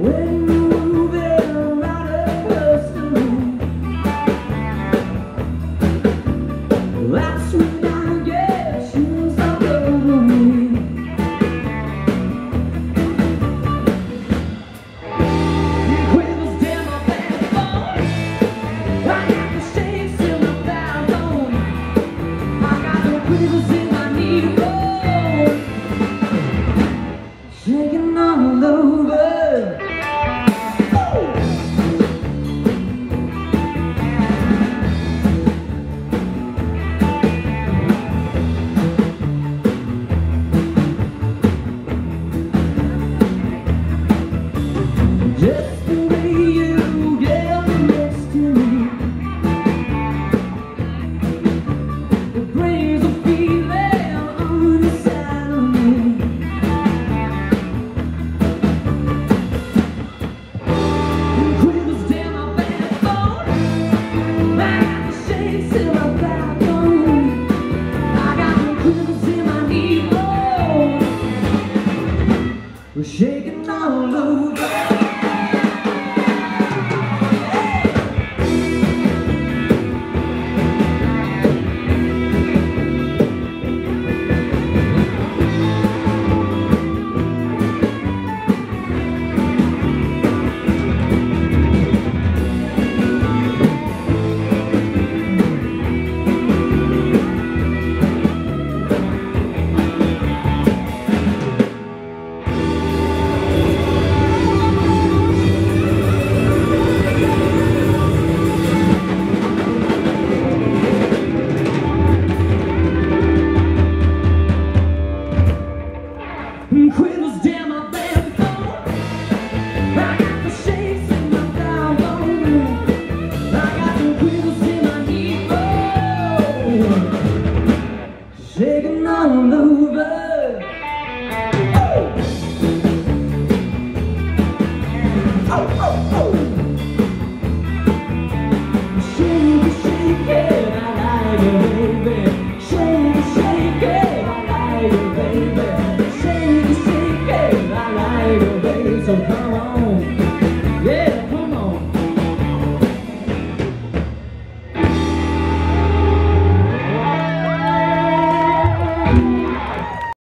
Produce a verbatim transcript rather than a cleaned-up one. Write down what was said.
When you're moving around across the room, that's when I get chills all over me. It quivers down my backbone. I got the shakes in my backbone. I got the quivers in my knee bone, shaking all over. Just the way you get next to me, it brings a feeling on the side of me. It quivers down my backbone. I got the shakes in my backbone. I got the quivers in my knee bone. We're shaking all over. Quivers down my backbone. I got the shakes in my backbone. I got the quivers in my knee bone, shaking all over. Oh, oh, oh, oh. Shake it, shake it, I like it, baby. Shake it, shake it, I like it, baby. So come on.